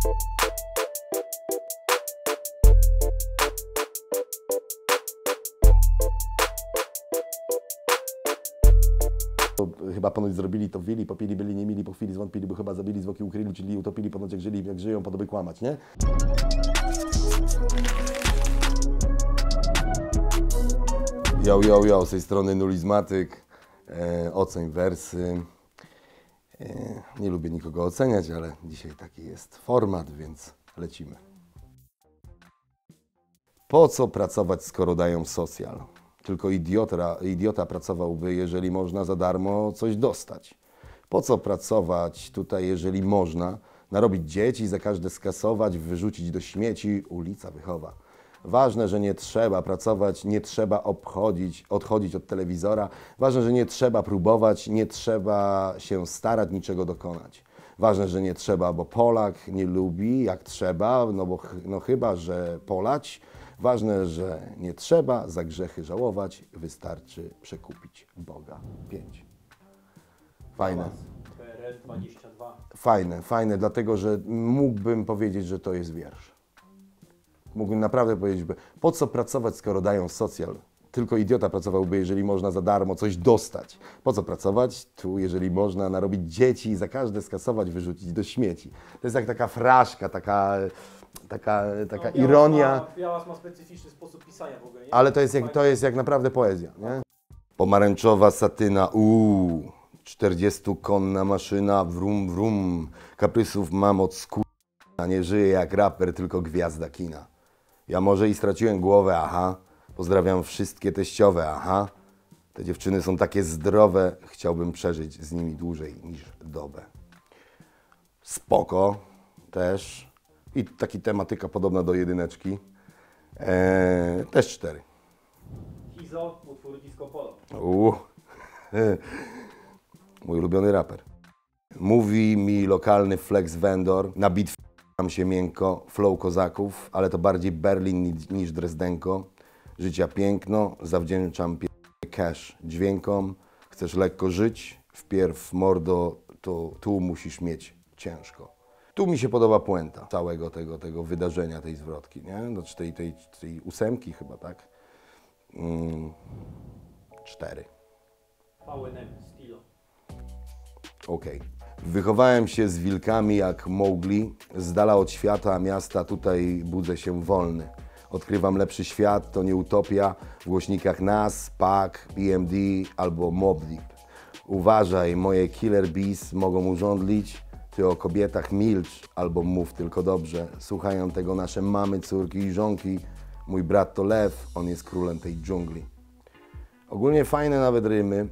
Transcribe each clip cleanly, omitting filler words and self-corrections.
Chyba ponoć zrobili to wili, popili, byli nie mili, po chwili zwątpili, bo chyba zabili, zwłoki ukryli, czyli utopili, ponoć jak żyli, jak żyją, podoby kłamać, nie? Yo, z tej strony Nulizmatyk, oceń wersy. Nie lubię nikogo oceniać, ale dzisiaj taki jest format, więc lecimy. Po co pracować, skoro dają socjal? Tylko idiota pracowałby, jeżeli można za darmo coś dostać. Po co pracować tutaj, jeżeli można narobić dzieci, za każde skasować, wyrzucić do śmieci, ulica wychowa. Ważne, że nie trzeba pracować, nie trzeba odchodzić od telewizora. Ważne, że nie trzeba próbować, nie trzeba się starać, niczego dokonać. Ważne, że nie trzeba, bo Polak nie lubi jak trzeba, no chyba, że polać. Ważne, że nie trzeba za grzechy żałować, wystarczy przekupić Boga. 5. Fajne. PRL 22. Fajne, dlatego że mógłbym powiedzieć, że to jest wiersz. Mógłbym naprawdę powiedzieć, po co pracować, skoro dają socjal? Tylko idiota pracowałby, jeżeli można za darmo coś dostać. Po co pracować? Tu, jeżeli można narobić dzieci i za każde skasować, wyrzucić do śmieci. To jest jak taka fraszka, taka ironia. Białas ma specyficzny sposób pisania w ogóle, nie? Ale to jest jak naprawdę poezja, nie? Pomarańczowa satyna, 40-konna maszyna, wrum, wrum. Kaprysów mam od skóra, nie żyję jak raper, tylko gwiazda kina. Ja może i straciłem głowę, aha. Pozdrawiam wszystkie teściowe, aha. Te dziewczyny są takie zdrowe, chciałbym przeżyć z nimi dłużej niż dobę. Spoko też. I taka tematyka podobna do jedyneczki. Też 4. Hizo, utwór Disco Polo. Mój ulubiony raper. Mówi mi lokalny flex vendor, na beat f***am się miękko, flow kozaków, ale to bardziej Berlin niż Drezdenko. Życia piękno, zawdzięczam cash dźwiękom. Chcesz lekko żyć? Wpierw mordo, to tu musisz mieć ciężko. Tu mi się podoba puenta całego tego wydarzenia, tej zwrotki, nie? Znaczy tej 8 chyba, tak? 4. VNM, Stilo. Okej. Wychowałem się z wilkami jak Mowgli, z dala od świata, miasta, tutaj budzę się wolny. Odkrywam lepszy świat, to nie utopia, w głośnikach NAS, PAK, PMD albo Mobb Deep. Uważaj, moje killer bees mogą urządlić, ty o kobietach milcz albo mów tylko dobrze. Słuchają tego nasze mamy, córki i żonki. Mój brat to lew, on jest królem tej dżungli. Ogólnie fajne nawet rymy.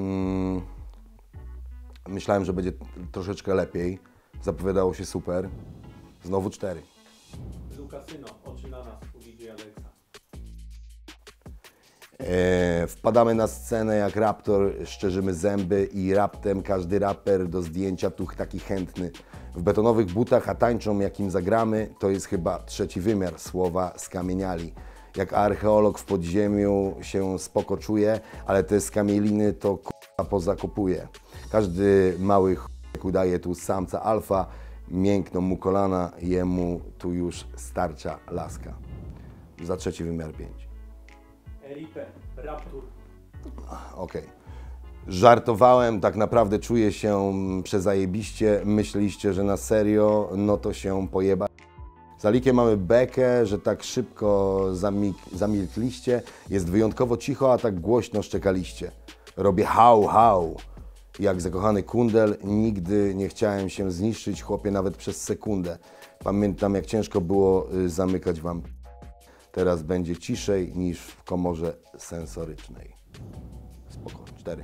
Myślałem, że będzie troszeczkę lepiej. Zapowiadało się super. Znowu 4. Lukasyno, oczy na nas, u DJ Alexa. Wpadamy na scenę jak raptor, szczerzymy zęby i raptem każdy raper do zdjęcia tu taki chętny. W betonowych butach, a tańczą jakim zagramy, to jest chyba trzeci wymiar, słowa skamieniali. Jak archeolog w podziemiu się spoko czuje, ale te skamieliny to k***a pozakopuje. Każdy mały ch**ek udaje tu samca alfa, miękną mu kolana, jemu tu już starcza laska. Za trzeci wymiar 5. RIP, Raptur. Okej. Żartowałem, tak naprawdę czuję się przezajebiście. Myśleliście, że na serio, no to się pojeba. Za likiem mamy bekę, że tak szybko zamilkliście. Jest wyjątkowo cicho, a tak głośno szczekaliście. Robię hał. Jak zakochany kundel, nigdy nie chciałem się zniszczyć, chłopie, nawet przez sekundę. Pamiętam, jak ciężko było zamykać wam. Teraz będzie ciszej niż w komorze sensorycznej. Spoko, 4.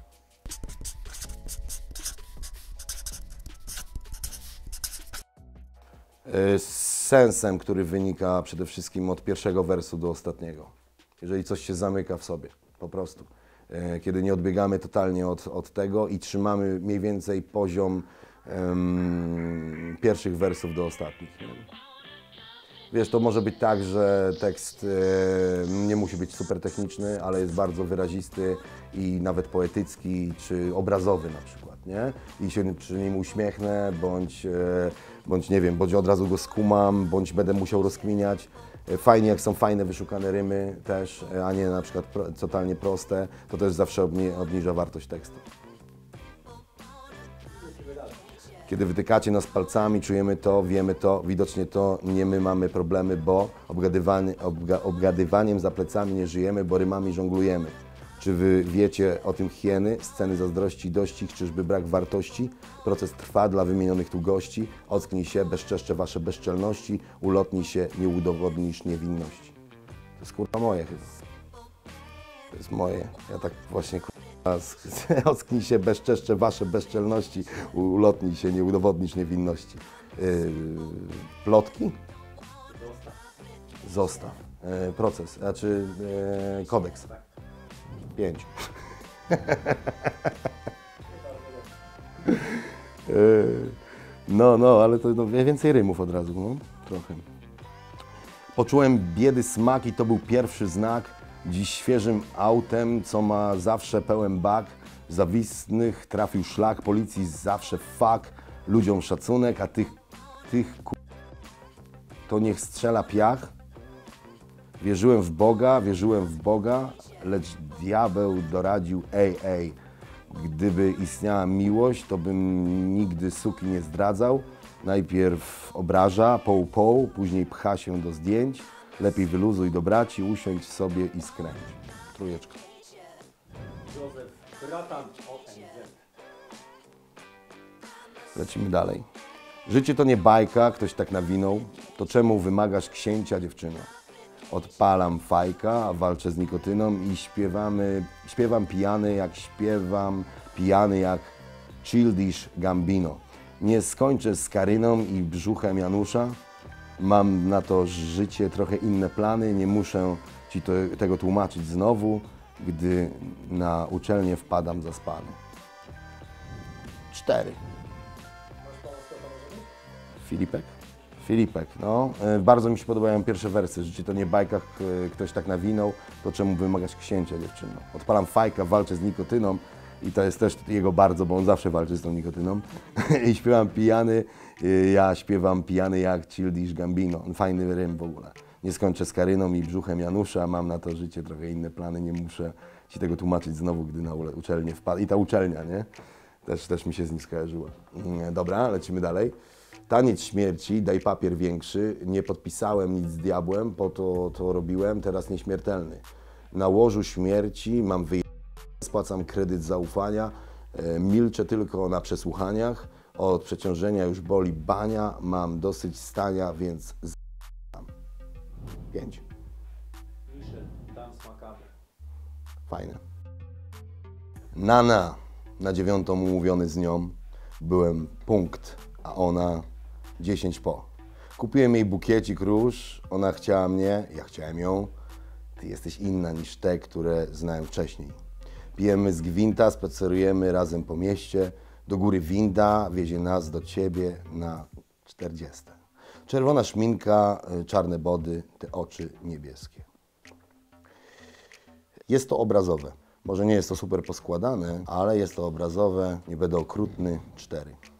Z sensem, który wynika przede wszystkim od pierwszego wersu do ostatniego. Jeżeli coś się zamyka w sobie, po prostu. Kiedy nie odbiegamy totalnie od tego i trzymamy mniej więcej poziom pierwszych wersów do ostatnich. Wiesz, to może być tak, że tekst nie musi być super techniczny, ale jest bardzo wyrazisty i nawet poetycki czy obrazowy na przykład. nie? I się przy nim uśmiechnę, bądź nie wiem, bądź od razu go skumam, bądź będę musiał rozkminiać. Fajnie, jak są fajne, wyszukane rymy też, a nie na przykład totalnie proste, to też zawsze obniża wartość tekstu. Kiedy wytykacie nas palcami, czujemy to, wiemy to, widocznie to, nie my mamy problemy, bo obgadywaniem za plecami nie żyjemy, bo rymami żonglujemy. Czy wy wiecie o tym hieny, sceny zazdrości, dościg, czyżby brak wartości? Proces trwa dla wymienionych tu gości, ocknij się, bezczeszczę wasze bezczelności, ulotnij się, nie udowodnisz niewinności. To jest kurwa moje chyba. To jest moje. Ja tak właśnie ocknij się, bezczeszczę wasze bezczelności, ulotnij się, nie udowodnisz niewinności. Plotki? Zostaw. Proces, znaczy kodeks. 5. No, ale to więcej rymów od razu, no, trochę. Poczułem biedy smak i to był pierwszy znak. Dziś świeżym autem, co ma zawsze pełen bak. Zawistnych trafił szlak, policji zawsze fuck. Ludziom szacunek, a tych to niech strzela piach. Wierzyłem w Boga, lecz diabeł doradził, ej, gdyby istniała miłość, to bym nigdy suki nie zdradzał. Najpierw obraża, poł, później pcha się do zdjęć. Lepiej wyluzuj do braci, usiądź sobie i skręć. Trójeczka. Józef Bratan ONZ. Lecimy dalej. Życie to nie bajka, ktoś tak nawinął. To czemu wymagasz księcia, dziewczyno? Odpalam fajka, a walczę z nikotyną i śpiewam pijany jak Childish Gambino. Nie skończę z Karyną i brzuchem Janusza. Mam na to życie trochę inne plany, nie muszę ci tego tłumaczyć znowu, gdy na uczelnię wpadam zaspany. 4. Filipek, no. Bardzo mi się podobają pierwsze wersy. Życie to nie bajka, ktoś tak nawinął, to czemu wymagasz księcia, dziewczyno? Odpalam fajka, walczę z nikotyną i to jest też jego bardzo, bo on zawsze walczy z tą nikotyną. I śpiewam pijany jak Childish Gambino. Fajny rym w ogóle. Nie skończę z Karyną i brzuchem Janusza, mam na to życie trochę inne plany, nie muszę ci tego tłumaczyć znowu, gdy na uczelnię wpadł. I ta uczelnia, nie? Też mi się z nim skojarzyła. Dobra, lecimy dalej. Taniec śmierci, daj papier większy, nie podpisałem nic z diabłem, po to robiłem, teraz nieśmiertelny. Na łożu śmierci mam spłacam kredyt zaufania, milczę tylko na przesłuchaniach, od przeciążenia już boli bania, mam dosyć stania, więc 5. Michel Dance Macabre. Fajne. Nana, na 9 umówiony z nią, byłem punkt, a ona 10 po. Kupiłem jej bukiecik róż, ona chciała mnie, ja chciałem ją. Ty jesteś inna niż te, które znałem wcześniej. Pijemy z gwinta, spacerujemy razem po mieście. Do góry winda wiezie nas do ciebie na 40. Czerwona szminka, czarne body, te oczy niebieskie. Jest to obrazowe. Może nie jest to super poskładane, ale jest to obrazowe. Nie będę okrutny. 4.